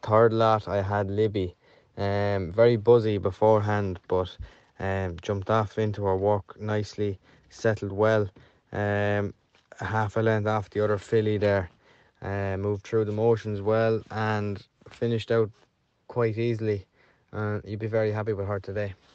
third lot I had Libby. Very buzzy beforehand, but jumped off into her work nicely, settled well. A half a length off the other filly there. Moved through the motions well and finished out quite easily. You'd be very happy with her today.